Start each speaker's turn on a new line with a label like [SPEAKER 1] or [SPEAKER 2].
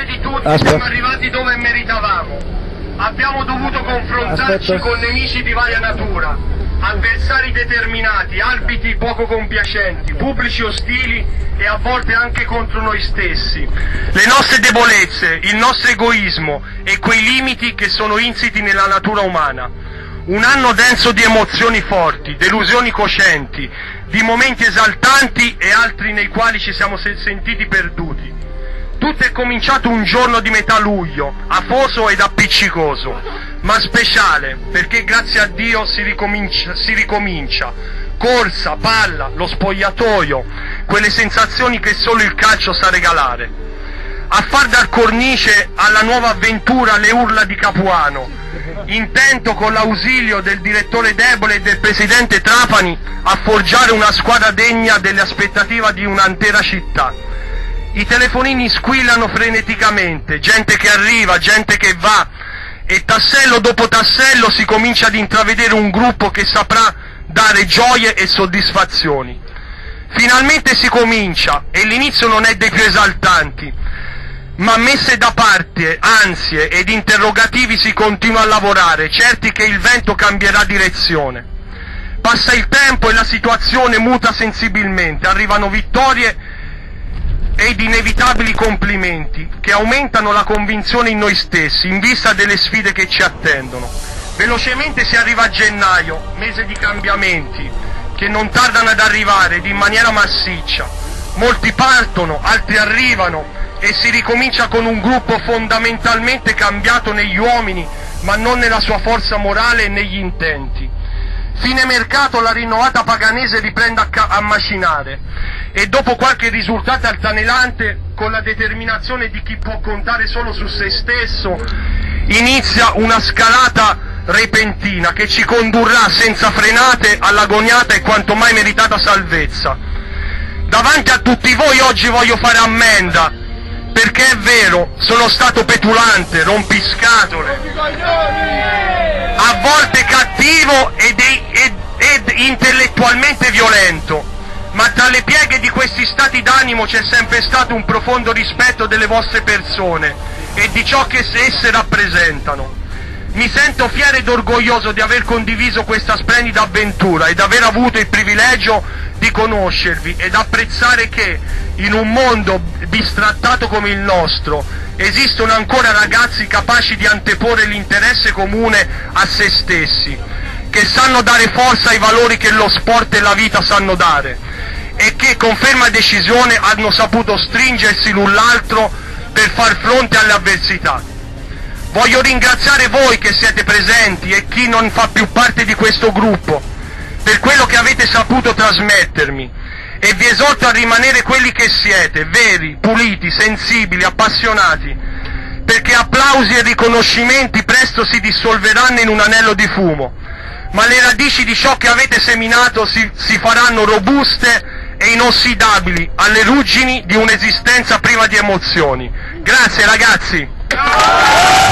[SPEAKER 1] fine di tutti siamo arrivati dove meritavamo. Abbiamo dovuto confrontarci con nemici di varia natura, avversari determinati, arbitri poco compiacenti, pubblici ostili e a volte anche contro noi stessi. Le nostre debolezze, il nostro egoismo e quei limiti che sono insiti nella natura umana. Un anno denso di emozioni forti, delusioni coscienti, di momenti esaltanti e altri nei quali ci siamo sentiti perduti. Tutto è cominciato un giorno di metà luglio, afoso ed appiccicoso, ma speciale, perché grazie a Dio si ricomincia. Corsa, palla, lo spogliatoio, quelle sensazioni che solo il calcio sa regalare. A far dar cornice alla nuova avventura le urla di Capuano, intento con l'ausilio del direttore Debole e del presidente Trapani a forgiare una squadra degna delle aspettative di un'intera città. I telefonini squillano freneticamente, gente che arriva, gente che va, e tassello dopo tassello si comincia ad intravedere un gruppo che saprà dare gioie e soddisfazioni. Finalmente si comincia, e l'inizio non è dei più esaltanti, ma messe da parte ansie ed interrogativi si continua a lavorare, certi che il vento cambierà direzione. Passa il tempo e la situazione muta sensibilmente, arrivano vittorie ed inevitabili complimenti che aumentano la convinzione in noi stessi in vista delle sfide che ci attendono. Velocemente si arriva a gennaio, mese di cambiamenti che non tardano ad arrivare ed in maniera massiccia. Molti partono, altri arrivano e si ricomincia con un gruppo fondamentalmente cambiato negli uomini, ma non nella sua forza morale e negli intenti. Fine mercato la rinnovata Paganese riprende a macinare e dopo qualche risultato altalenante, con la determinazione di chi può contare solo su se stesso, inizia una scalata repentina che ci condurrà senza frenate all'agoniata e quanto mai meritata salvezza. Davanti a tutti voi oggi voglio fare ammenda, perché è vero, sono stato petulante, rompiscatole, a volte cattivo ed intellettualmente violento, ma tra le pieghe di questi stati d'animo c'è sempre stato un profondo rispetto delle vostre persone e di ciò che esse rappresentano. Mi sento fiero ed orgoglioso di aver condiviso questa splendida avventura ed aver avuto il privilegio di conoscervi ed apprezzare che in un mondo bistrattato come il nostro esistono ancora ragazzi capaci di anteporre l'interesse comune a se stessi, che sanno dare forza ai valori che lo sport e la vita sanno dare e che con ferma decisione hanno saputo stringersi l'un l'altro per far fronte alle avversità. Voglio ringraziare voi che siete presenti e chi non fa più parte di questo gruppo per quello che avete saputo trasmettermi e vi esorto a rimanere quelli che siete, veri, puliti, sensibili, appassionati, perché applausi e riconoscimenti presto si dissolveranno in un anello di fumo, ma le radici di ciò che avete seminato si faranno robuste e inossidabili alle ruggini di un'esistenza priva di emozioni. Grazie ragazzi!